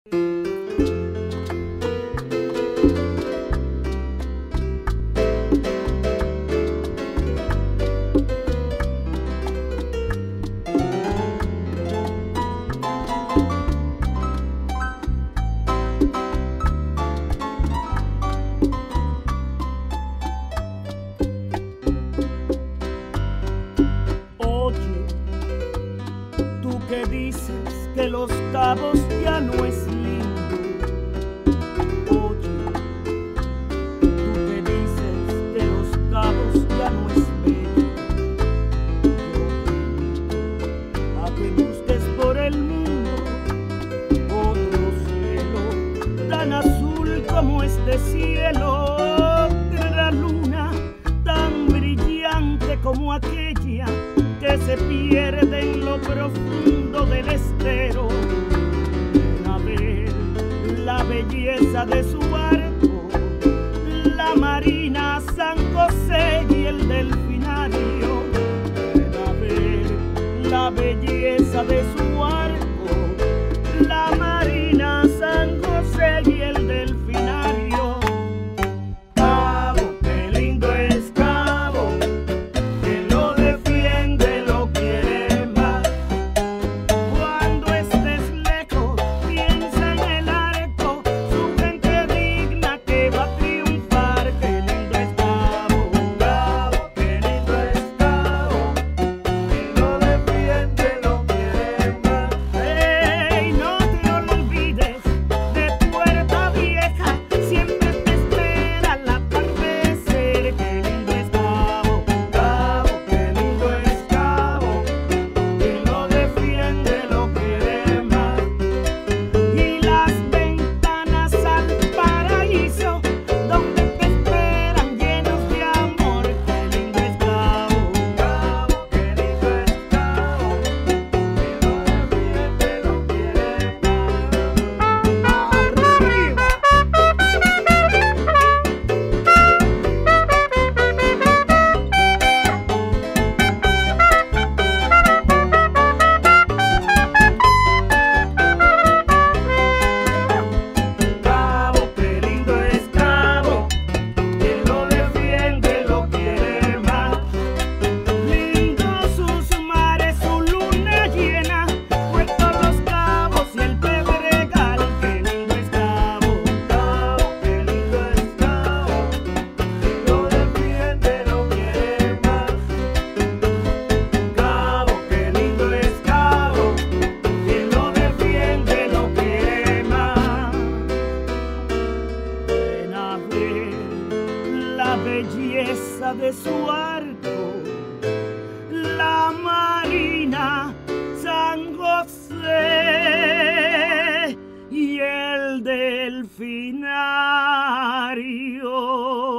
Que dices que Los Cabos ya no es lindo. Oye, tú que dices que Los Cabos ya no es bello. Yo a que busques por el mundo otro cielo tan azul como este cielo, otra luna tan brillante como aquella que se pierde en lo profundo del estero. Ven a ver la belleza de su barco, la marina San José y el delfinario. Ven a ver la belleza de su barco, la marina San José y el delfinario. Cabo, qué lindo es Cabo, quien lo defiende lo quiere más. Cuando estés lejos, piensa en el arco, su gente digna que va a triunfar. Qué lindo es Cabo, Cabo, qué lindo es Cabo, quien lo defiende lo quiere más. Ey, no te olvides de Puerta Vieja, siempre te espera al atardecer. Qué lindo es Cabo, Cabo, qué lindo es Cabo, quien lo defiende lo quiere más. Y las ventanas al paraíso, donde te esperan llenos de amor. Qué lindo es Cabo, Cabo, qué lindo es Cabo, quien lo defiende lo quiere más. ¡Arriba! Cabo, qué lindo es Cabo, quien lo defiende lo quiere más. Lindos sus mares, su luna llena, Puerto Los Cabos y el Pedregal. Qué lindo es Cabo, Cabo, qué lindo es Cabo, quien lo defiende lo quiere más. Cabo, qué lindo es Cabo, quien lo defiende lo quiere más. Ven a ver la belleza de su arco, la marina San José y el delfinario.